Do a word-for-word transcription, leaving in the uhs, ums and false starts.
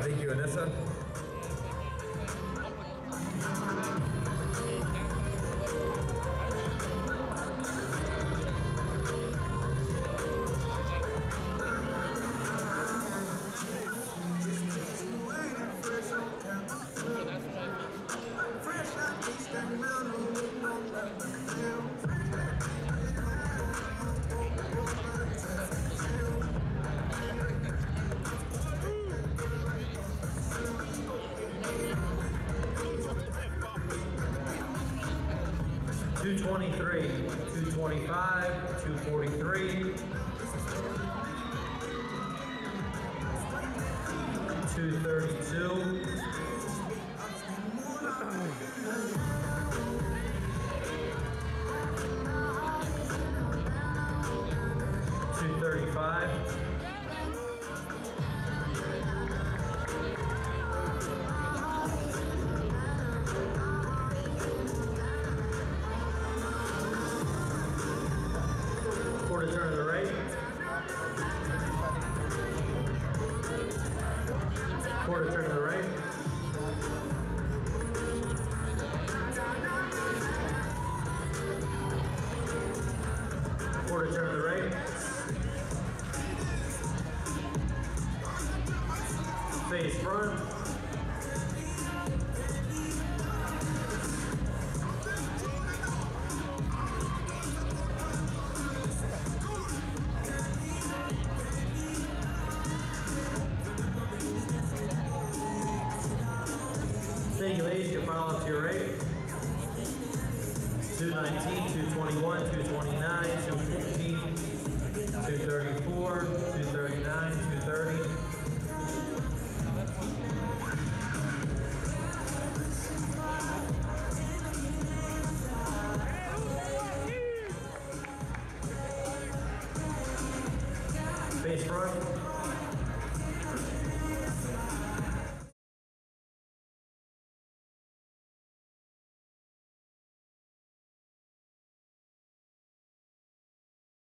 Thank you, Anissa. two twenty-three, two twenty-five, two forty-three, two thirty-two, two thirty-five, quarter turn to the right, quarter turn to the right, quarter turn to the right, face front, thank you, ladies. You can file up to your right. two nineteen, two twenty-one, two twenty-nine, two fifteen, two thirty-four, two thirty-nine, two thirty. Face front.